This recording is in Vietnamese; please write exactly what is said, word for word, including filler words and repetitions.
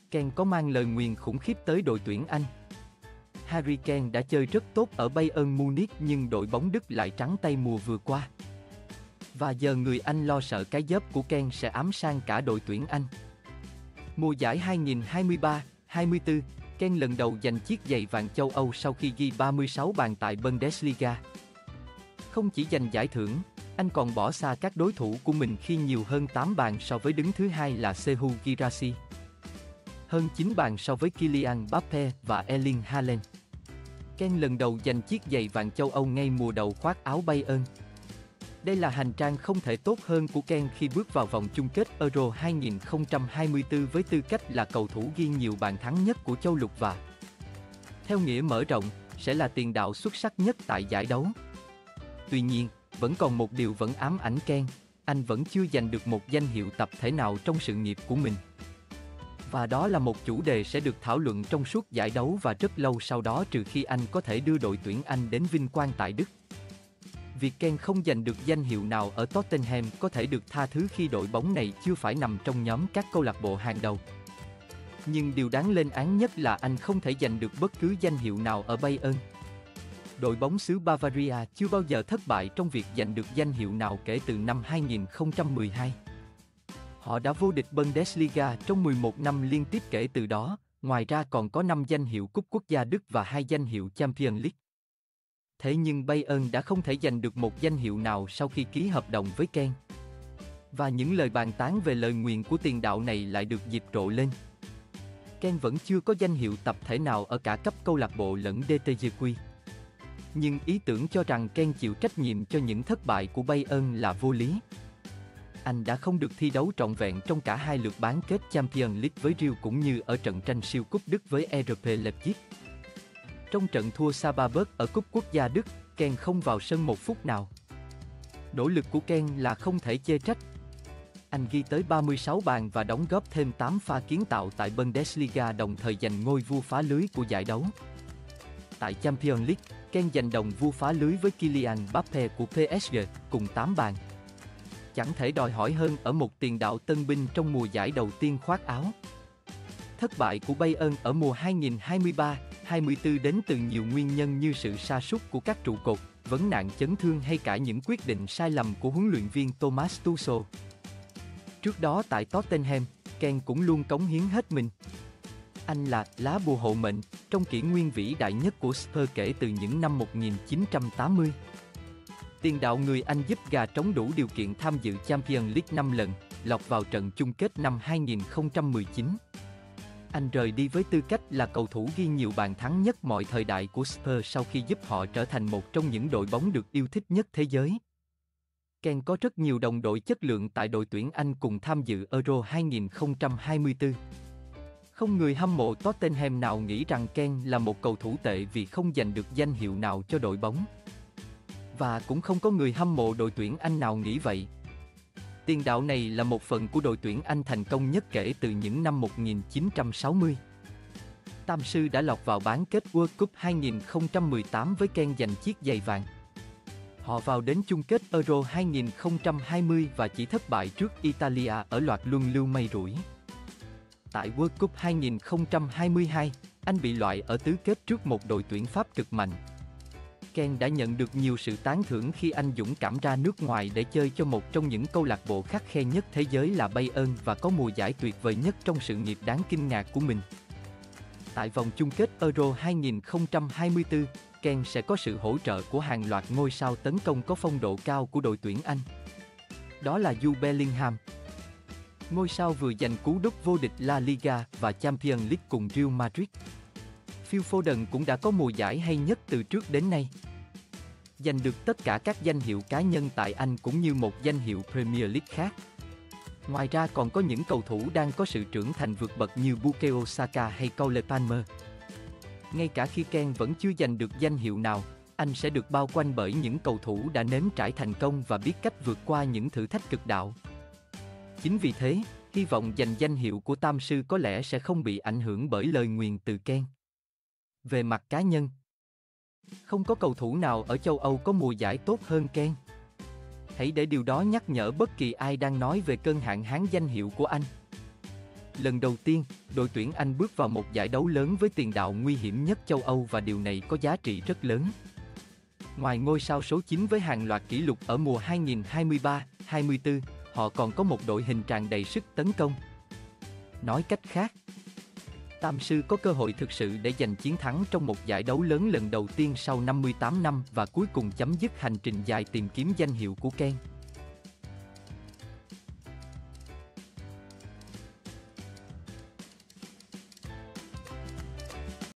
Kane có mang lời nguyền khủng khiếp tới đội tuyển Anh. Harry Kane đã chơi rất tốt ở Bayern Munich nhưng đội bóng Đức lại trắng tay mùa vừa qua. Và giờ người Anh lo sợ cái dớp của Kane sẽ ám sang cả đội tuyển Anh. Mùa giải hai nghìn hai mươi ba hai mươi tư, Kane lần đầu giành chiếc giày vàng châu Âu sau khi ghi ba mươi sáu bàn tại Bundesliga. Không chỉ giành giải thưởng, anh còn bỏ xa các đối thủ của mình khi nhiều hơn tám bàn so với đứng thứ hai là Serhou Guirassy. Hơn chín bàn so với Kylian Mbappé và Erling Haaland. Kane lần đầu giành chiếc giày vàng châu Âu ngay mùa đầu khoác áo Bayern. Đây là hành trang không thể tốt hơn của Kane khi bước vào vòng chung kết Euro hai nghìn không trăm hai mươi tư với tư cách là cầu thủ ghi nhiều bàn thắng nhất của châu lục và, theo nghĩa mở rộng, sẽ là tiền đạo xuất sắc nhất tại giải đấu. Tuy nhiên, vẫn còn một điều vẫn ám ảnh Kane, anh vẫn chưa giành được một danh hiệu tập thể nào trong sự nghiệp của mình. Và đó là một chủ đề sẽ được thảo luận trong suốt giải đấu và rất lâu sau đó trừ khi anh có thể đưa đội tuyển Anh đến vinh quang tại Đức. Việc Kane không giành được danh hiệu nào ở Tottenham có thể được tha thứ khi đội bóng này chưa phải nằm trong nhóm các câu lạc bộ hàng đầu. Nhưng điều đáng lên án nhất là anh không thể giành được bất cứ danh hiệu nào ở Bayern. Đội bóng xứ Bavaria chưa bao giờ thất bại trong việc giành được danh hiệu nào kể từ năm hai nghìn không trăm mười hai. Họ đã vô địch Bundesliga trong mười một năm liên tiếp kể từ đó, ngoài ra còn có năm danh hiệu cúp quốc gia Đức và hai danh hiệu Champions League. Thế nhưng Bayern đã không thể giành được một danh hiệu nào sau khi ký hợp đồng với Kane. Và những lời bàn tán về lời nguyền của tiền đạo này lại được dịp rộ lên. Kane vẫn chưa có danh hiệu tập thể nào ở cả cấp câu lạc bộ lẫn đê tê giê quy. Nhưng ý tưởng cho rằng Kane chịu trách nhiệm cho những thất bại của Bayern là vô lý. Anh đã không được thi đấu trọn vẹn trong cả hai lượt bán kết Champions League với Real cũng như ở trận tranh siêu cúp Đức với e rờ pê Leipzig. Trong trận thua Saarbrücken ở cúp quốc gia Đức, Kane không vào sân một phút nào. Nỗ lực của Kane là không thể chê trách. Anh ghi tới ba mươi sáu bàn và đóng góp thêm tám pha kiến tạo tại Bundesliga đồng thời giành ngôi vua phá lưới của giải đấu. Tại Champions League, Kane giành đồng vua phá lưới với Kylian Mbappé của pê ét giê cùng tám bàn. Chẳng thể đòi hỏi hơn ở một tiền đạo tân binh trong mùa giải đầu tiên khoác áo. Thất bại của Bayern ở mùa hai nghìn hai mươi ba hai mươi tư đến từ nhiều nguyên nhân như sự sa sút của các trụ cột, vấn nạn chấn thương hay cả những quyết định sai lầm của huấn luyện viên Thomas Tuchel. Trước đó tại Tottenham, Kane cũng luôn cống hiến hết mình. Anh là lá bùa hộ mệnh trong kỷ nguyên vĩ đại nhất của Spurs kể từ những năm một nghìn chín trăm tám mươi. Tiền đạo người Anh giúp gà trống đủ điều kiện tham dự Champions League năm lần, lọt vào trận chung kết năm hai nghìn không trăm mười chín. Anh rời đi với tư cách là cầu thủ ghi nhiều bàn thắng nhất mọi thời đại của Spurs sau khi giúp họ trở thành một trong những đội bóng được yêu thích nhất thế giới. Kane có rất nhiều đồng đội chất lượng tại đội tuyển Anh cùng tham dự Euro hai nghìn không trăm hai mươi tư. Không người hâm mộ Tottenham nào nghĩ rằng Kane là một cầu thủ tệ vì không giành được danh hiệu nào cho đội bóng. Và cũng không có người hâm mộ đội tuyển Anh nào nghĩ vậy. Tiền đạo này là một phần của đội tuyển Anh thành công nhất kể từ những năm một nghìn chín trăm sáu mươi. Tam sư đã lọt vào bán kết World Cup hai nghìn không trăm mười tám với Kane giành chiếc giày vàng. Họ vào đến chung kết Euro hai nghìn không trăm hai mươi và chỉ thất bại trước Italia ở loạt luân lưu may rủi. Tại World Cup hai nghìn không trăm hai mươi hai, anh bị loại ở tứ kết trước một đội tuyển Pháp cực mạnh. Kane đã nhận được nhiều sự tán thưởng khi anh dũng cảm ra nước ngoài để chơi cho một trong những câu lạc bộ khắt khe nhất thế giới là Bayern và có mùa giải tuyệt vời nhất trong sự nghiệp đáng kinh ngạc của mình. Tại vòng chung kết Euro hai nghìn không trăm hai mươi tư, Kane sẽ có sự hỗ trợ của hàng loạt ngôi sao tấn công có phong độ cao của đội tuyển Anh. Đó là Jude Bellingham, ngôi sao vừa giành cú đúp vô địch La Liga và Champions League cùng Real Madrid. Phil Foden cũng đã có mùa giải hay nhất từ trước đến nay. Giành được tất cả các danh hiệu cá nhân tại Anh cũng như một danh hiệu Premier League khác. Ngoài ra còn có những cầu thủ đang có sự trưởng thành vượt bậc như Bukayo Saka hay Cole Palmer. Ngay cả khi Kane vẫn chưa giành được danh hiệu nào, anh sẽ được bao quanh bởi những cầu thủ đã nếm trải thành công và biết cách vượt qua những thử thách cực đạo. Chính vì thế, hy vọng giành danh hiệu của Tam sư có lẽ sẽ không bị ảnh hưởng bởi lời nguyền từ Kane. Về mặt cá nhân, không có cầu thủ nào ở châu Âu có mùa giải tốt hơn Kane. Hãy để điều đó nhắc nhở bất kỳ ai đang nói về cơn hạn hán danh hiệu của anh. Lần đầu tiên, đội tuyển Anh bước vào một giải đấu lớn với tiền đạo nguy hiểm nhất châu Âu và điều này có giá trị rất lớn. Ngoài ngôi sao số chín với hàng loạt kỷ lục ở mùa hai nghìn không trăm hai mươi ba hai mươi tư, họ còn có một đội hình tràn đầy sức tấn công. Nói cách khác, Tam sư có cơ hội thực sự để giành chiến thắng trong một giải đấu lớn lần đầu tiên sau năm mươi tám năm và cuối cùng chấm dứt hành trình dài tìm kiếm danh hiệu của Ken.